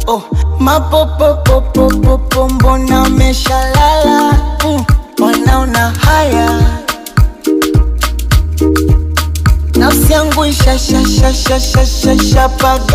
Oh, mapopopopopopo mbona umeshalala? Wanaona haya. Nafsi yangu ishashashashashashapaga.